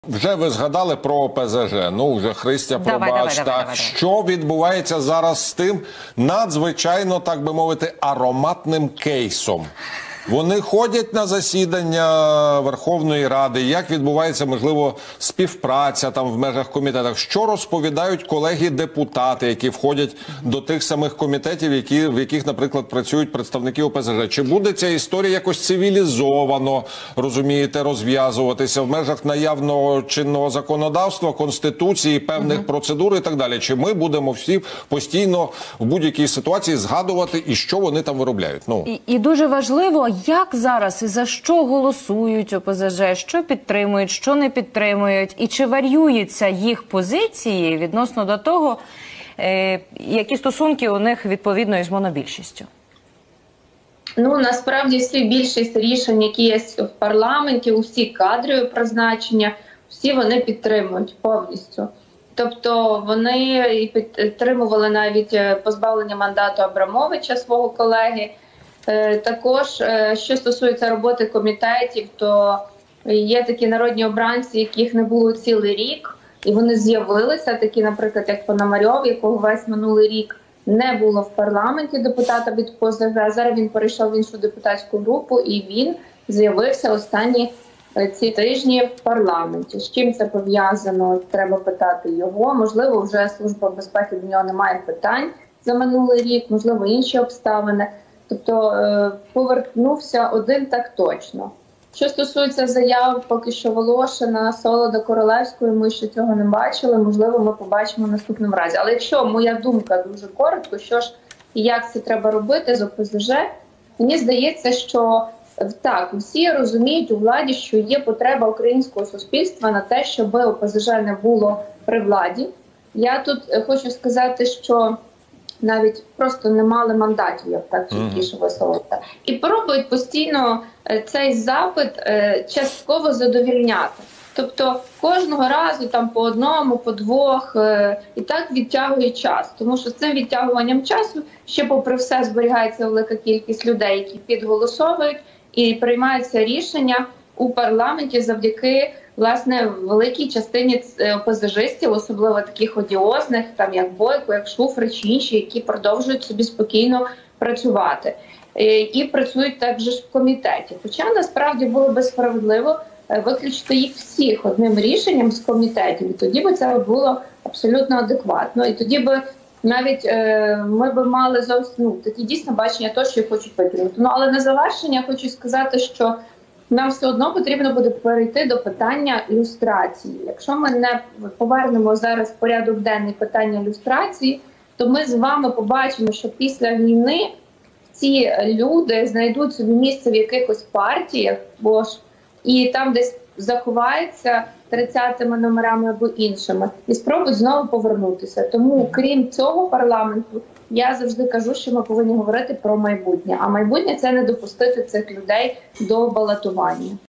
Вже ви згадали про ОПЗЖ. Ну, вже Христя, пробач. Давай. Що відбувається зараз з тим надзвичайно, так би мовити, ароматним кейсом? Вони ходять на засідання Верховної Ради. Як відбувається, можливо, співпраця там в межах комітетах? Що розповідають колеги-депутати, які входять до тих самих комітетів, в яких, наприклад, працюють представники ОПЗЖ? Чи буде ця історія якось цивілізовано, розумієте, розв'язуватися в межах наявного чинного законодавства, Конституції, певних процедур і так далі? Чи ми будемо всі постійно в будь-якій ситуації згадувати, і що вони там виробляють? І дуже важливо, як зараз і за що голосують ОПЗЖ, що підтримують, що не підтримують, і чи варіюються їх позиції відносно до того, які стосунки у них відповідно із монобільшістю? Ну, насправді всі більшість рішень, які є в парламенті, усі кадрові призначення, всі вони підтримують повністю. Тобто вони підтримували навіть позбавлення мандату Абрамовича, свого колеги. Також, що стосується роботи комітетів, то є такі народні обранці, яких не було цілий рік, і вони з'явилися, такі, наприклад, як Пономарьов, якого весь минулий рік не було в парламенті депутата від ОПЗЖ. Зараз він перейшов в іншу депутатську групу, і він з'явився останні ці тижні в парламенті. З чим це пов'язано, треба питати його. Можливо, вже Служба безпеки до нього не має питань за минулий рік, можливо, інші обставини. Тобто повернувся один так точно. Що стосується заяв поки що Волошина, Солода, Королевської, ми ще цього не бачили, можливо, ми побачимо в наступному разі. Але якщо моя думка дуже коротко, що ж і як це треба робити з ОПЗЖ, мені здається, що так, всі розуміють у владі, що є потреба українського суспільства на те, щоб ОПЗЖ не було при владі. Я тут хочу сказати, що навіть просто не мали мандатів, як так чіткіше висловити. І пробують постійно цей запит частково задовільняти. Тобто кожного разу там по одному, по двох, і так відтягують час. Тому що з цим відтягуванням часу ще попри все зберігається велика кількість людей, які підголосовують і приймаються рішення у парламенті завдяки, власне, великій частині ОПЗЖистів, особливо таких одіозних, там як Бойко, як Шуфрич, інші, які продовжують собі спокійно працювати. І працюють також в комітеті. Хоча насправді було би справедливо виключити їх всіх одним рішенням з комітетів. І тоді би це було абсолютно адекватно. І тоді би навіть ми б мали зовсім такі дійсно бачення того, що хочуть викинути. Ну, але на завершення хочу сказати, що нам все одно потрібно буде перейти до питання люстрації. Якщо ми не повернемо зараз в порядок денний питання люстрації, то ми з вами побачимо, що після війни ці люди знайдуть собі місце в якихось партіях, і там десь заховаються 30-ми номерами або іншими, і спробують знову повернутися. Тому, крім цього парламенту, я завжди кажу, що ми повинні говорити про майбутнє. А майбутнє – це не допустити цих людей до балотування.